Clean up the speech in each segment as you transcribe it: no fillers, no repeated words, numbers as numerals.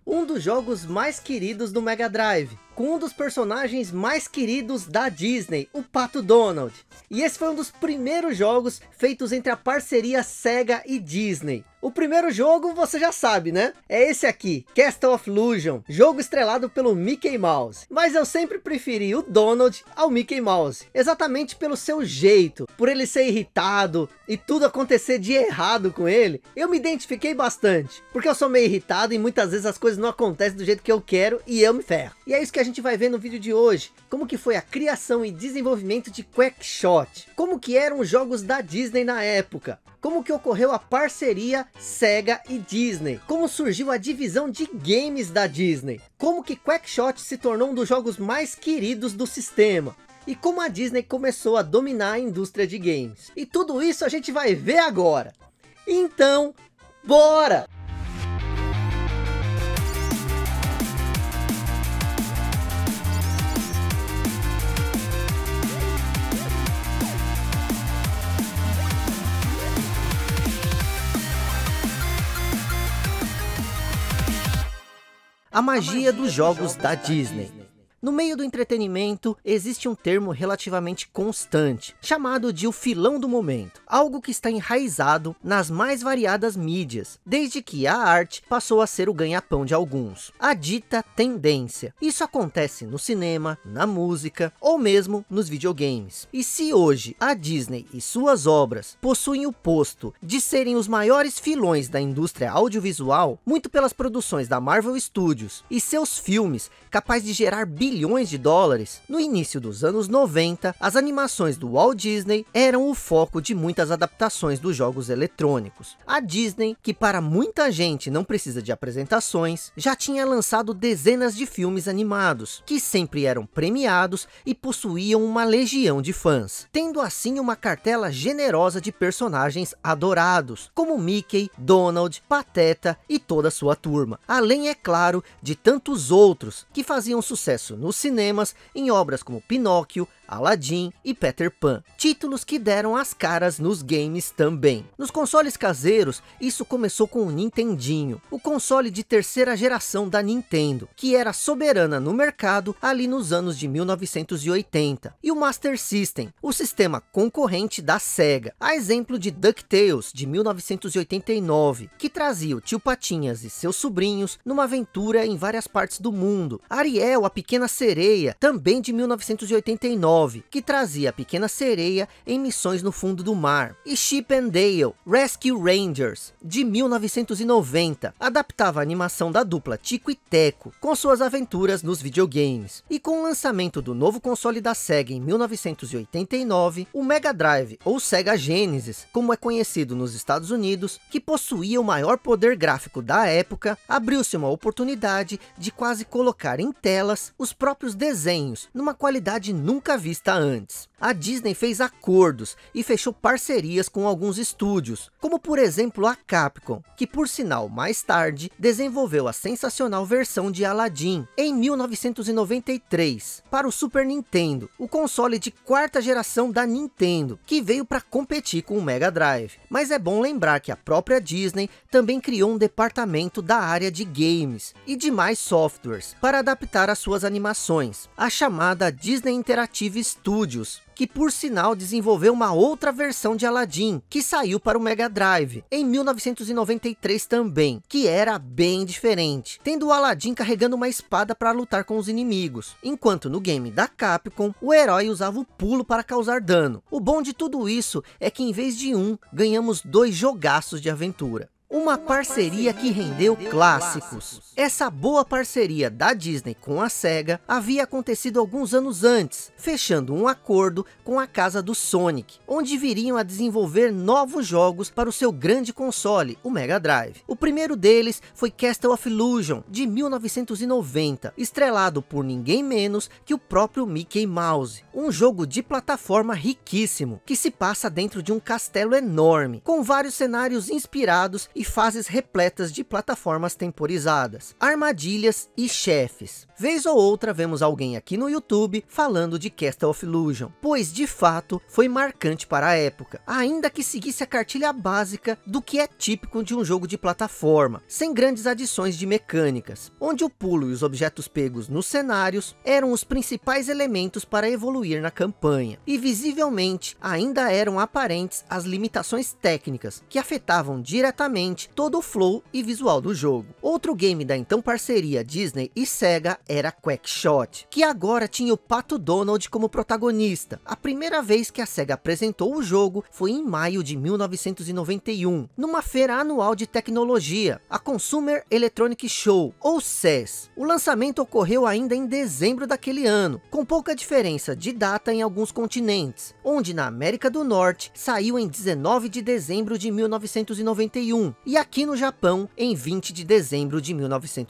um dos jogos mais queridos do Mega Drive, com um dos personagens mais queridos da Disney, o Pato Donald. E esse foi um dos primeiros jogos feitos entre a parceria Sega e Disney. O primeiro jogo você já sabe, né? É esse aqui, Castle of Illusion, jogo estrelado pelo Mickey Mouse. Mas eu sempre preferi o Donald ao Mickey Mouse, exatamente pelo seu jeito, por ele ser irritado e tudo acontecer de errado com ele. Eu me identifiquei bastante, porque eu sou meio irritado e muitas vezes as coisas não acontecem do jeito que eu quero e eu me ferro. E é isso que a gente vai ver no vídeo de hoje, como que foi a criação e desenvolvimento de Quackshot, como que eram os jogos da Disney na época, como que ocorreu a parceria Sega e Disney, como surgiu a divisão de games da Disney, como que Quackshot se tornou um dos jogos mais queridos do sistema, e como a Disney começou a dominar a indústria de games. E tudo isso a gente vai ver agora. Então, bora! A magia dos jogos da Disney. No meio do entretenimento, existe um termo relativamente constante, chamado de o filão do momento. Algo que está enraizado nas mais variadas mídias, desde que a arte passou a ser o ganha-pão de alguns. A dita tendência. Isso acontece no cinema, na música, ou mesmo nos videogames. E se hoje a Disney e suas obras possuem o posto de serem os maiores filões da indústria audiovisual, muito pelas produções da Marvel Studios e seus filmes capazes de gerar bilhões de dólares, no início dos anos 90, as animações do Walt Disney eram o foco de muitas adaptações dos jogos eletrônicos. A Disney, que para muita gente não precisa de apresentações, já tinha lançado dezenas de filmes animados, que sempre eram premiados e possuíam uma legião de fãs, tendo assim uma cartela generosa de personagens adorados, como Mickey, Donald, Pateta e toda a sua turma, além, é claro, de tantos outros que faziam sucesso nos cinemas em obras como Pinóquio, Aladdin e Peter Pan, títulos que deram as caras nos games também. Nos consoles caseiros, isso começou com o Nintendinho, o console de terceira geração da Nintendo, que era soberana no mercado ali nos anos de 1980, e o Master System, o sistema concorrente da Sega, a exemplo de DuckTales de 1989, que trazia o tio Patinhas e seus sobrinhos numa aventura em várias partes do mundo. Ariel, a Pequena Sereia, também de 1989, que trazia a Pequena Sereia em missões no fundo do mar, e Chip and Dale Rescue Rangers, de 1990, adaptava a animação da dupla Tico e Teco, com suas aventuras nos videogames. E com o lançamento do novo console da Sega em 1989, o Mega Drive, ou Sega Genesis, como é conhecido nos Estados Unidos, que possuía o maior poder gráfico da época, abriu-se uma oportunidade de quase colocar em telas os próprios desenhos, numa qualidade nunca vista antes. A Disney fez acordos e fechou parcerias com alguns estúdios, como por exemplo a Capcom, que por sinal mais tarde desenvolveu a sensacional versão de Aladdin em 1993 para o Super Nintendo, o console de quarta geração da Nintendo, que veio para competir com o Mega Drive. Mas é bom lembrar que a própria Disney também criou um departamento da área de games e demais softwares para adaptar as suas animações, a chamada Disney Interactive Studios, que por sinal desenvolveu uma outra versão de Aladdin, que saiu para o Mega Drive em 1993 também, que era bem diferente, tendo o Aladdin carregando uma espada para lutar com os inimigos, enquanto no game da Capcom, o herói usava o pulo para causar dano. O bom de tudo isso é que em vez de um, ganhamos dois jogaços de aventura. Uma parceria que rendeu clássicos. Essa boa parceria da Disney com a Sega havia acontecido alguns anos antes, fechando um acordo com a casa do Sonic, onde viriam a desenvolver novos jogos para o seu grande console, o Mega Drive. O primeiro deles foi Castle of Illusion, de 1990, estrelado por ninguém menos que o próprio Mickey Mouse. Um jogo de plataforma riquíssimo, que se passa dentro de um castelo enorme, com vários cenários inspirados e fases repletas de plataformas temporizadas, armadilhas e chefes. Vez ou outra vemos alguém aqui no YouTube falando de Castle of Illusion, pois de fato foi marcante para a época, ainda que seguisse a cartilha básica do que é típico de um jogo de plataforma, sem grandes adições de mecânicas, onde o pulo e os objetos pegos nos cenários eram os principais elementos para evoluir na campanha, e visivelmente ainda eram aparentes as limitações técnicas que afetavam diretamente todo o flow e visual do jogo. Outro game da então parceria Disney e Sega era Quackshot, que agora tinha o Pato Donald como protagonista. A primeira vez que a Sega apresentou o jogo foi em maio de 1991, numa feira anual de tecnologia, a Consumer Electronic Show, ou CES. O lançamento ocorreu ainda em dezembro daquele ano, com pouca diferença de data em alguns continentes, onde na América do Norte saiu em 19 de dezembro de 1991, e aqui no Japão em 20 de dezembro de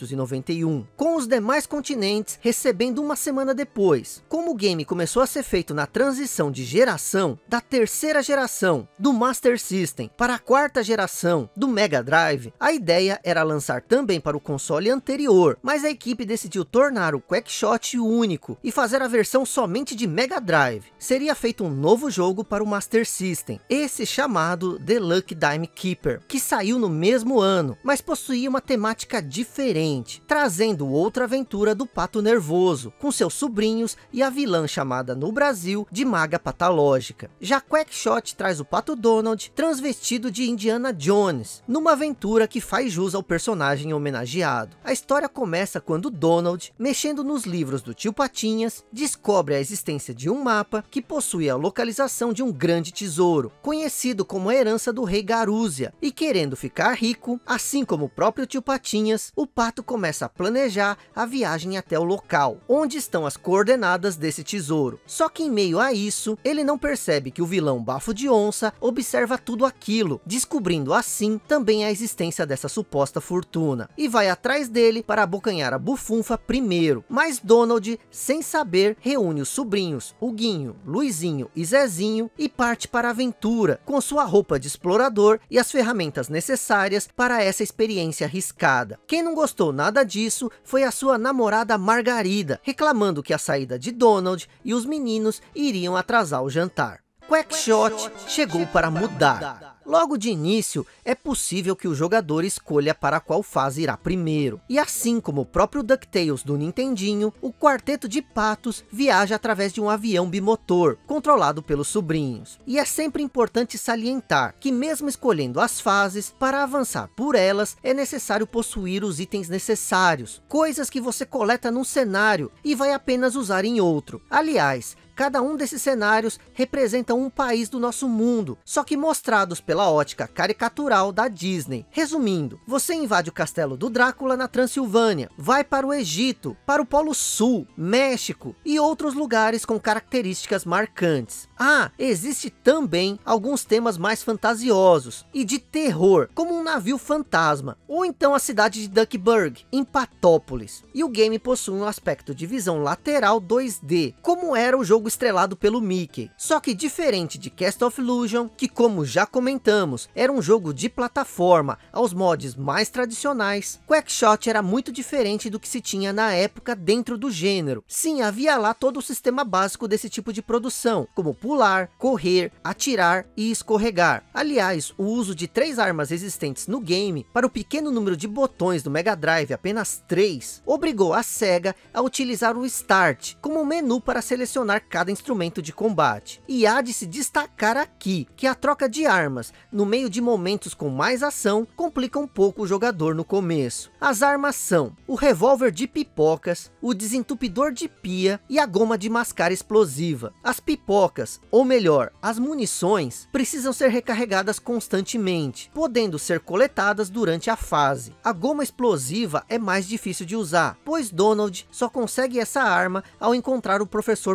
1991, com os demais continentes recebendo uma semana depois. Como o game começou a ser feito na transição de geração, da terceira geração do Master System para a quarta geração do Mega Drive, a ideia era lançar também para o console anterior, mas a equipe decidiu tornar o Quackshot único e fazer a versão somente de Mega Drive. Seria feito um novo jogo para o Master System, esse chamado The Lucky Dime Keeper, que saiu no mesmo ano, mas possuía uma temática diferente, trazendo outra aventura do Pato Nervoso, com seus sobrinhos e a vilã chamada no Brasil de Maga Patológica. Já Quackshot traz o Pato Donald transvestido de Indiana Jones, numa aventura que faz jus ao personagem homenageado. A história começa quando Donald, mexendo nos livros do Tio Patinhas, descobre a existência de um mapa que possui a localização de um grande tesouro, conhecido como a herança do rei Garúzia, e querendo ficar rico, assim como o próprio Tio Patinhas, o Pato começa a planejar a viagem até o local, onde estão as coordenadas desse tesouro. Só que em meio a isso, ele não percebe que o vilão Bafo de Onça observa tudo aquilo, descobrindo assim também a existência dessa suposta fortuna, e vai atrás dele para abocanhar a bufunfa primeiro. Mas Donald, sem saber, reúne os sobrinhos, Huguinho, Luizinho e Zezinho, e parte para a aventura, com sua roupa de explorador e as ferramentas necessárias para essa experiência arriscada. Quem não gostou nada disso foi a sua namorada Margarida, reclamando que a saída de Donald e os meninos iriam atrasar o jantar. Quackshot chegou para mudar. Logo de início, é possível que o jogador escolha para qual fase irá primeiro. E assim como o próprio DuckTales do Nintendinho, o quarteto de patos viaja através de um avião bimotor, controlado pelos sobrinhos. E é sempre importante salientar que mesmo escolhendo as fases, para avançar por elas, é necessário possuir os itens necessários, coisas que você coleta num cenário e vai apenas usar em outro. Aliás, cada um desses cenários representa um país do nosso mundo, só que mostrados pela ótica caricatural da Disney. Resumindo, você invade o castelo do Drácula na Transilvânia, vai para o Egito, para o Polo Sul, México e outros lugares com características marcantes. Ah, existe também alguns temas mais fantasiosos e de terror, como um navio fantasma, ou então a cidade de Duckburg, em Patópolis. E o game possui um aspecto de visão lateral 2D, como era o jogo estrelado pelo Mickey. Só que diferente de Castle of Illusion, que como já comentamos, era um jogo de plataforma aos mods mais tradicionais, Quackshot era muito diferente do que se tinha na época dentro do gênero. Sim, havia lá todo o sistema básico desse tipo de produção, como pular, correr, atirar e escorregar. Aliás, o uso de 3 armas existentes no game, para o pequeno número de botões do Mega Drive, apenas 3, obrigou a Sega a utilizar o Start como menu para selecionar cada instrumento de combate. E há de se destacar aqui que a troca de armas no meio de momentos com mais ação complica um pouco o jogador no começo. As armas são o revólver de pipocas, o desentupidor de pia e a goma de mascar explosiva. As pipocas, ou melhor, as munições, precisam ser recarregadas constantemente, podendo ser coletadas durante a fase. A goma explosiva é mais difícil de usar, pois Donald só consegue essa arma ao encontrar o professor Pardal,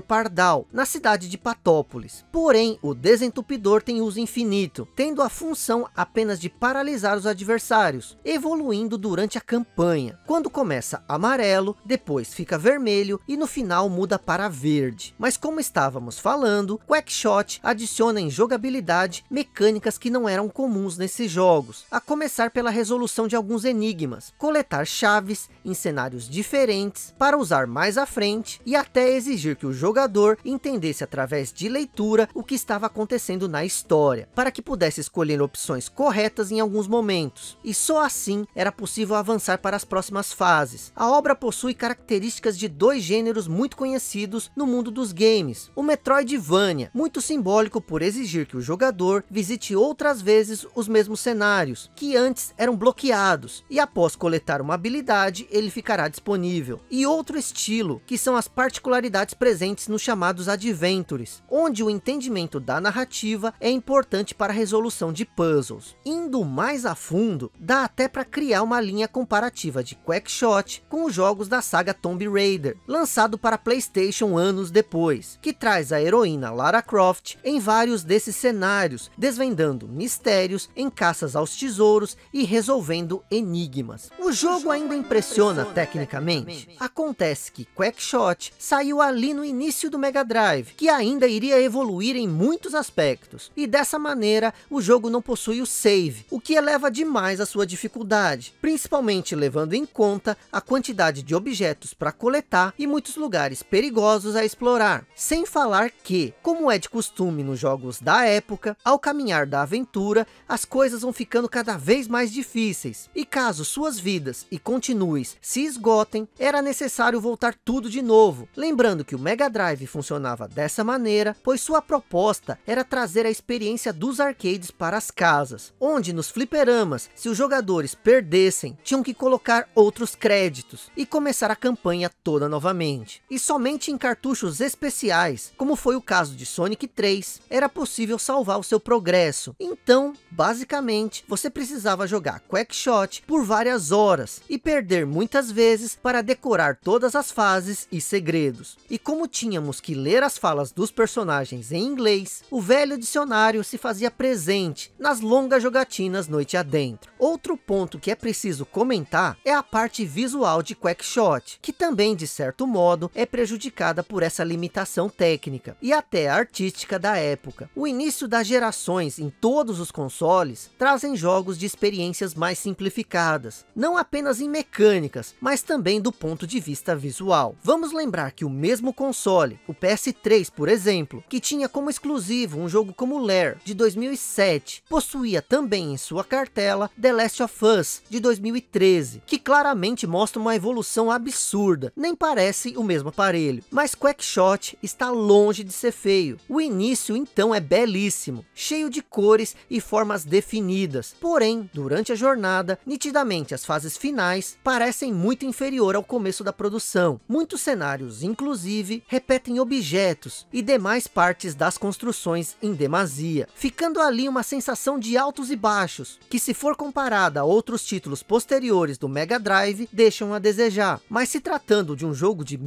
local, na cidade de Patópolis. Porém, o desentupidor tem uso infinito, tendo a função apenas de paralisar os adversários, evoluindo durante a campanha. Quando começa amarelo, depois fica vermelho e no final muda para verde. Mas como estávamos falando, Quackshot adiciona em jogabilidade mecânicas que não eram comuns nesses jogos, a começar pela resolução de alguns enigmas, coletar chaves em cenários diferentes para usar mais à frente e até exigir que o jogador entendesse através de leitura o que estava acontecendo na história, para que pudesse escolher opções corretas em alguns momentos, e só assim era possível avançar para as próximas fases. A obra possui características de dois gêneros muito conhecidos no mundo dos games, o Metroidvania, muito simbólico por exigir que o jogador visite outras vezes os mesmos cenários, que antes eram bloqueados, e após coletar uma habilidade, ele ficará disponível. E outro estilo, que são as particularidades presentes nos chamados Adventures, onde o entendimento da narrativa é importante para a resolução de puzzles. Indo mais a fundo, dá até para criar uma linha comparativa de Quackshot com os jogos da saga Tomb Raider, lançado para PlayStation anos depois, que traz a heroína Lara Croft em vários desses cenários, desvendando mistérios em caças aos tesouros e resolvendo enigmas. O jogo ainda impressiona tecnicamente. Acontece que Quackshot saiu ali no início do Mega Drive, que ainda iria evoluir em muitos aspectos, e dessa maneira o jogo não possui o save, o que eleva demais a sua dificuldade, principalmente levando em conta a quantidade de objetos para coletar e muitos lugares perigosos a explorar. Sem falar que, como é de costume nos jogos da época, ao caminhar da aventura, as coisas vão ficando cada vez mais difíceis, e caso suas vidas e continues se esgotem, era necessário voltar tudo de novo. Lembrando que o Mega Drive funcionava dessa maneira, pois sua proposta era trazer a experiência dos arcades para as casas, onde nos fliperamas, se os jogadores perdessem, tinham que colocar outros créditos e começar a campanha toda novamente. E somente em cartuchos especiais, como foi o caso de Sonic 3, era possível salvar o seu progresso. Então, basicamente, você precisava jogar Quackshot por várias horas e perder muitas vezes para decorar todas as fases e segredos. E como tínhamos que ler as falas dos personagens em inglês, o velho dicionário se fazia presente nas longas jogatinas noite adentro. Outro ponto que é preciso comentar é a parte visual de Quackshot, que também de certo modo é prejudicada por essa limitação técnica e até artística da época. O início das gerações em todos os consoles trazem jogos de experiências mais simplificadas, não apenas em mecânicas, mas também do ponto de vista visual. Vamos lembrar que o mesmo console, o PS3 por exemplo, que tinha como exclusivo um jogo como Lair de 2007, possuía também em sua cartela The Last of Us de 2013, que claramente mostra uma evolução absurda, nem parece o mesmo aparelho, mas Quackshot está longe de ser feio. O início então é belíssimo, cheio de cores e formas definidas, porém durante a jornada, nitidamente as fases finais parecem muito inferior ao começo da produção. Muitos cenários inclusive repetem objetos e demais partes das construções em demasia, ficando ali uma sensação de altos e baixos, que se for comparada a outros títulos posteriores do Mega Drive, deixam a desejar. Mas se tratando de um jogo de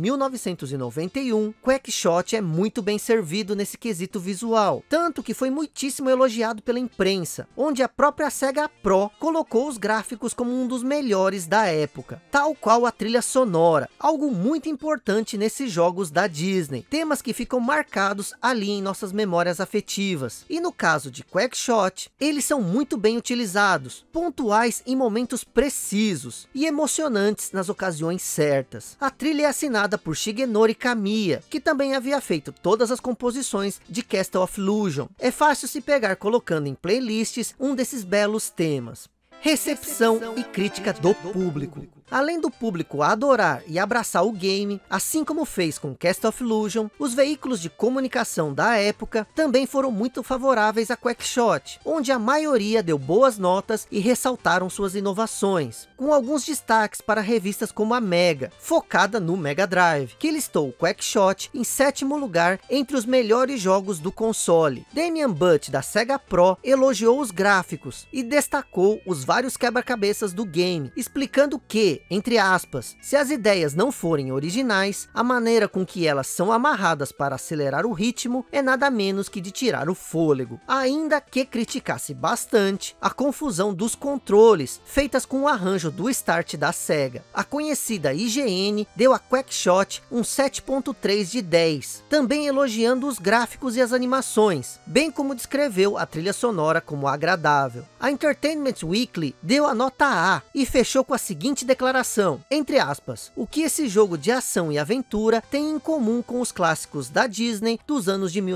1991, Quackshot é muito bem servido nesse quesito visual, tanto que foi muitíssimo elogiado pela imprensa, onde a própria Sega Pro colocou os gráficos como um dos melhores da época, tal qual a trilha sonora, algo muito importante nesses jogos da Disney, temas que ficam marcados ali em nossas memórias afetivas. E no caso de Quackshot, eles são muito bem utilizados, pontuais em momentos precisos e emocionantes nas ocasiões certas. A trilha é assinada por Shigenori Kamiya, que também havia feito todas as composições de Castle of Illusion. É fácil se pegar colocando em playlists um desses belos temas. Recepção e crítica do público. Além do público adorar e abraçar o game, assim como fez com Castle of Illusion, os veículos de comunicação da época também foram muito favoráveis a Quackshot, onde a maioria deu boas notas e ressaltaram suas inovações, com alguns destaques para revistas como a Mega, focada no Mega Drive, que listou Quackshot em 7º lugar entre os melhores jogos do console. Damian Butt da Sega Pro elogiou os gráficos e destacou os vários quebra-cabeças do game, explicando que porque, entre aspas, se as ideias não forem originais, a maneira com que elas são amarradas para acelerar o ritmo é nada menos que de tirar o fôlego. Ainda que criticasse bastante a confusão dos controles, feitas com o arranjo do start da Sega. A conhecida IGN deu a Quackshot um 7.3 de 10, também elogiando os gráficos e as animações, bem como descreveu a trilha sonora como agradável. A Entertainment Weekly deu a nota A e fechou com a seguinte declaração, entre aspas, o que esse jogo de ação e aventura tem em comum com os clássicos da Disney dos anos de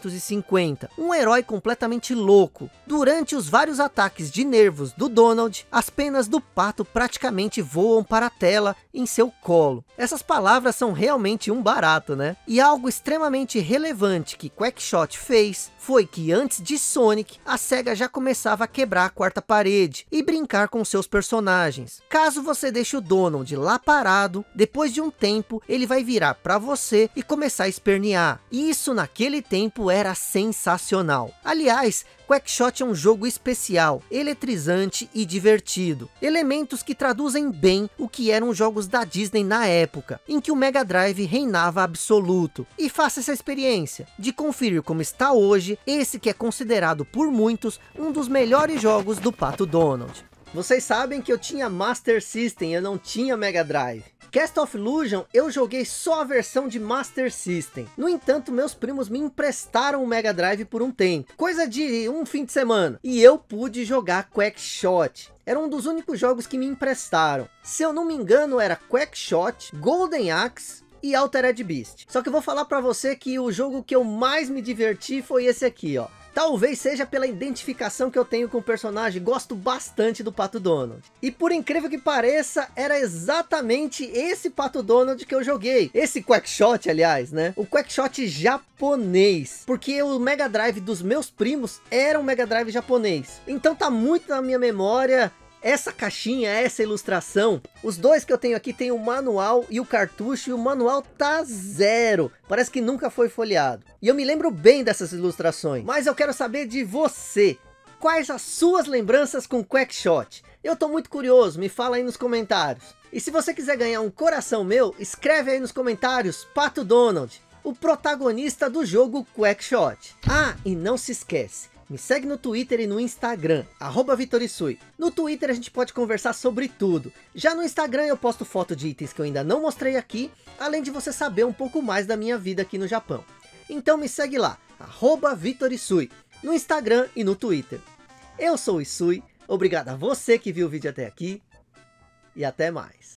1950. Um herói completamente louco. Durante os vários ataques de nervos do Donald, as penas do pato praticamente voam para a tela em seu colo. Essas palavras são realmente um barato, né? E algo extremamente relevante que Quackshot fez foi que antes de Sonic, a Sega já começava a quebrar a quarta parede e brincar com seus personagens. Caso você deixe o Donald lá parado, depois de um tempo ele vai virar para você e começar a espernear. E isso naquele tempo era sensacional. Aliás, Quackshot é um jogo especial, eletrizante e divertido. Elementos que traduzem bem o que eram jogos da Disney na época, em que o Mega Drive reinava absoluto. E faça essa experiência de conferir como está hoje esse que é considerado por muitos um dos melhores jogos do Pato Donald. Vocês sabem que eu tinha Master System, eu não tinha Mega Drive. Castle of Illusion eu joguei só a versão de Master System. No entanto, meus primos me emprestaram o Mega Drive por um tempo, coisa de um fim de semana, e eu pude jogar Quackshot. Era um dos únicos jogos que me emprestaram. Se eu não me engano, era Quackshot, Golden Axe e Altered Beast. Só que eu vou falar pra você que o jogo que eu mais me diverti foi esse aqui, ó. Talvez seja pela identificação que eu tenho com o personagem, gosto bastante do Pato Donald. E por incrível que pareça, era exatamente esse Pato Donald que eu joguei. Esse Quackshot, aliás, né? O Quackshot japonês. Porque o Mega Drive dos meus primos era um Mega Drive japonês. Então tá muito na minha memória essa caixinha, essa ilustração. Os dois que eu tenho aqui tem o manual e o cartucho, e o manual tá zero. Parece que nunca foi folheado. E eu me lembro bem dessas ilustrações. Mas eu quero saber de você. Quais as suas lembranças com Quackshot? Eu tô muito curioso, me fala aí nos comentários. E se você quiser ganhar um coração meu, escreve aí nos comentários, Pato Donald, o protagonista do jogo Quackshot. Ah, e não se esquece, me segue no Twitter e no Instagram, @VitorIsui. No Twitter a gente pode conversar sobre tudo. Já no Instagram eu posto foto de itens que eu ainda não mostrei aqui, além de você saber um pouco mais da minha vida aqui no Japão. Então me segue lá, @VitorIsui, no Instagram e no Twitter. Eu sou o Isui, obrigado a você que viu o vídeo até aqui, e até mais.